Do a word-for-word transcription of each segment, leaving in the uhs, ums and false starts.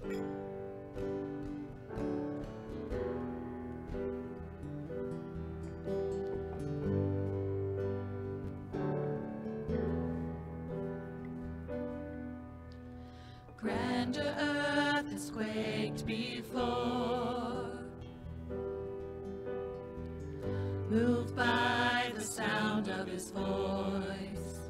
Grander earth has quaked before, moved by the sound of his voice,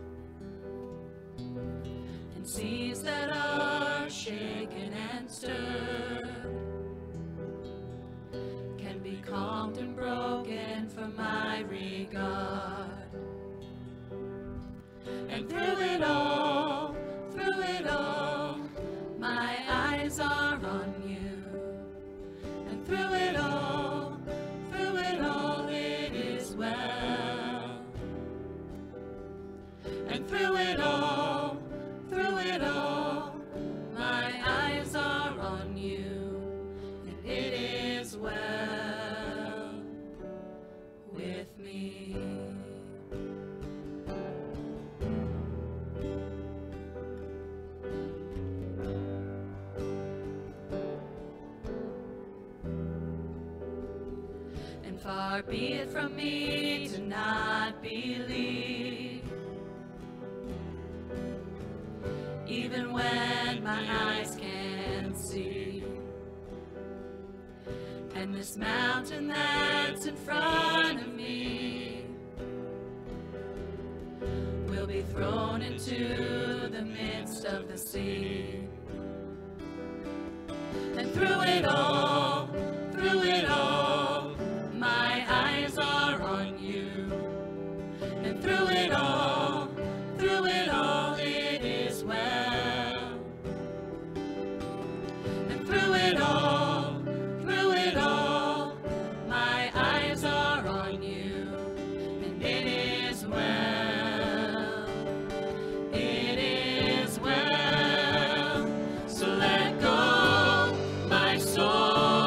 and seas that are shaken and stirred can be calmed and broken for my regard. And through it all, through it all, my eyes are on you. And through it all, through it all, it is well. And through it all, through it all, my eyes are on you. And it is well with me. Far be it from me to not believe, even when my eyes can't see. And this mountain that's in front of me will be thrown into the midst of the sea. And through it all, through it all, my eyes are on you. And through it all, through it all, it is well. And through it all, through it all, my eyes are on you. And it is well, it is well. So let go, my soul.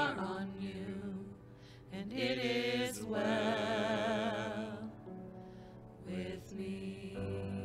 are on you, and it is well with me.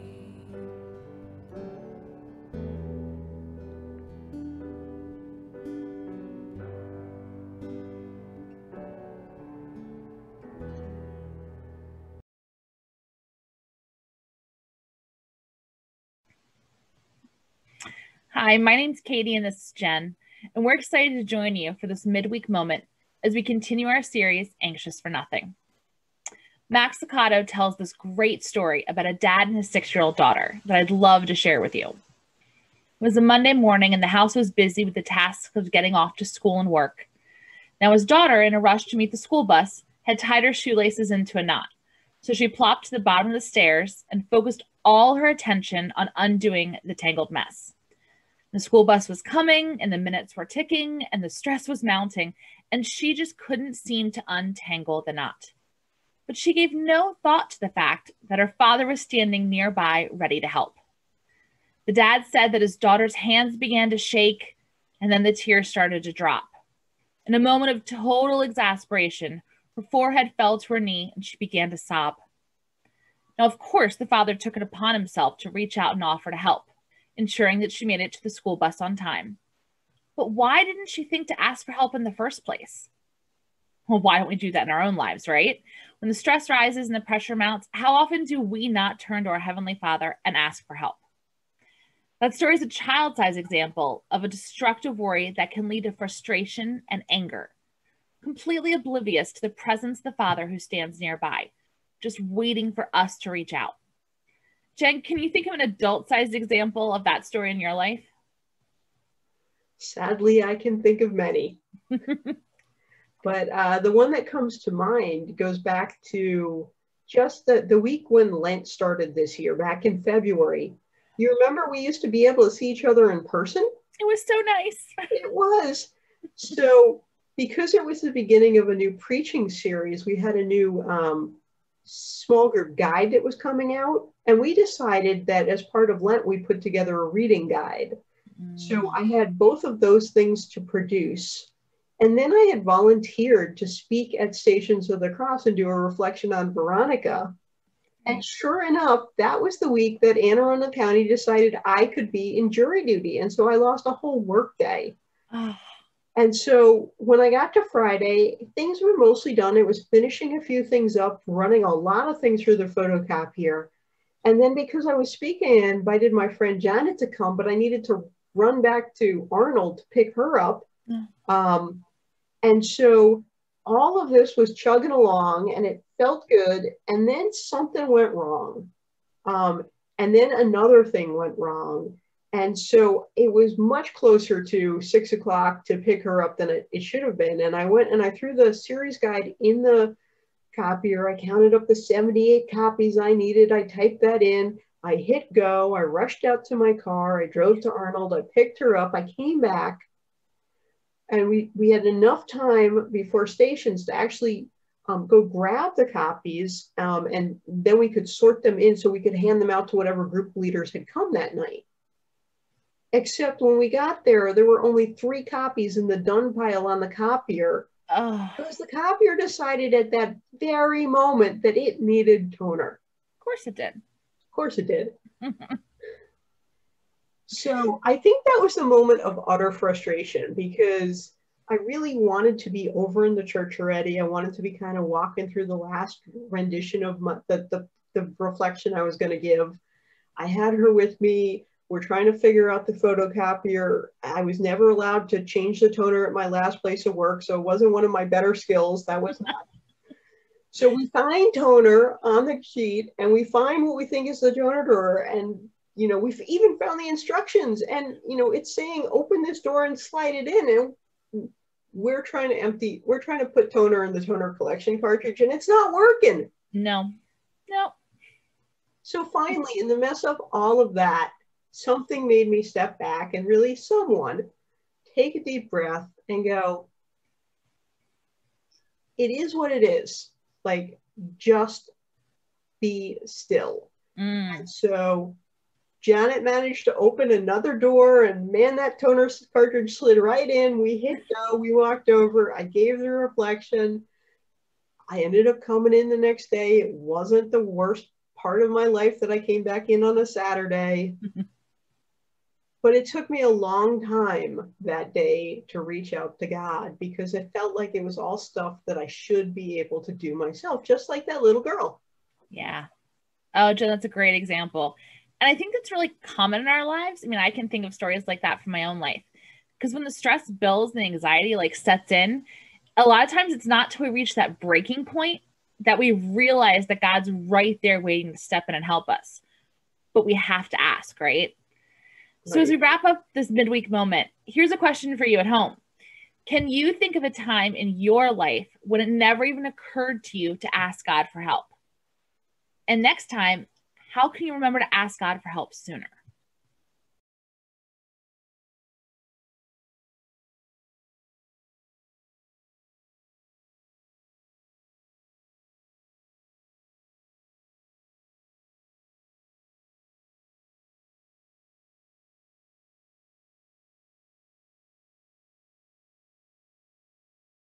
Hi, my name's Katie and this is Jen, and we're excited to join you for this midweek moment as we continue our series, Anxious for Nothing. Max Lucado tells this great story about a dad and his six-year-old daughter that I'd love to share with you. It was a Monday morning and the house was busy with the tasks of getting off to school and work. Now his daughter, in a rush to meet the school bus, had tied her shoelaces into a knot, so she plopped to the bottom of the stairs and focused all her attention on undoing the tangled mess. The school bus was coming and the minutes were ticking and the stress was mounting, and she just couldn't seem to untangle the knot. But she gave no thought to the fact that her father was standing nearby ready to help. The dad said that his daughter's hands began to shake and then the tears started to drop. In a moment of total exasperation, her forehead fell to her knee and she began to sob. Now, of course, the father took it upon himself to reach out and offer to help, ensuring that she made it to the school bus on time. But why didn't she think to ask for help in the first place? Well, why don't we do that in our own lives, right? When the stress rises and the pressure mounts, how often do we not turn to our Heavenly Father and ask for help? That story is a child-sized example of a destructive worry that can lead to frustration and anger, completely oblivious to the presence of the Father who stands nearby, just waiting for us to reach out. Jen, can you think of an adult-sized example of that story in your life? Sadly, I can think of many. But uh, the one that comes to mind goes back to just the, the week when Lent started this year, back in February. You remember we used to be able to see each other in person? It was so nice. It was. So because it was the beginning of a new preaching series, we had a new um, small group guide that was coming out. And we decided that as part of Lent, we put together a reading guide. Mm. So I had both of those things to produce. And then I had volunteered to speak at Stations of the Cross and do a reflection on Veronica. And sure enough, that was the week that Anne Arundel County decided I could be in jury duty. And so I lost a whole work day. And so when I got to Friday, things were mostly done. It was finishing a few things up, running a lot of things through the photocopier. And then because I was speaking, I invited my friend Janet to come, but I needed to run back to Arnold to pick her up. Yeah. Um, and so all of this was chugging along and it felt good. And then something went wrong. Um, and then another thing went wrong. And so it was much closer to six o'clock to pick her up than it, it should have been. And I went and I threw the series guide in the copier. I counted up the seventy-eight copies I needed. I typed that in. I hit go. I rushed out to my car. I drove to Arnold. I picked her up. I came back. And we, we had enough time before stations to actually um, go grab the copies. Um, and then we could sort them in so we could hand them out to whatever group leaders had come that night. Except when we got there, there were only three copies in the done pile on the copier. Oh. Because the copier decided at that very moment that it needed toner. Of course it did. Of course it did. So I think that was the moment of utter frustration because I really wanted to be over in the church already. I wanted to be kind of walking through the last rendition of my, the, the, the reflection I was going to give. I had her with me. We're trying to figure out the photocopier. I was never allowed to change the toner at my last place of work, so it wasn't one of my better skills. That was not. So we find toner on the sheet, and we find what we think is the toner drawer, and you know, we've even found the instructions, and you know, it's saying open this door and slide it in, and we're trying to empty, we're trying to put toner in the toner collection cartridge, and it's not working. No, no. So finally, in the mess of all of that, something made me step back and really someone take a deep breath and go, it is what it is. Like, just be still. Mm. And so Janet managed to open another door, and man, that toner cartridge slid right in. We hit go, we walked over, I gave the reflection. I ended up coming in the next day. It wasn't the worst part of my life that I came back in on a Saturday. But it took me a long time that day to reach out to God, because it felt like it was all stuff that I should be able to do myself, just like that little girl. Yeah. Oh, Jen, that's a great example. And I think that's really common in our lives. I mean, I can think of stories like that from my own life. Because when the stress builds and the anxiety like sets in, a lot of times it's not till we reach that breaking point that we realize that God's right there waiting to step in and help us. But we have to ask, right? So Right. as we wrap up this midweek moment, here's a question for you at home. Can you think of a time in your life when it never even occurred to you to ask God for help? And next time, how can you remember to ask God for help sooner?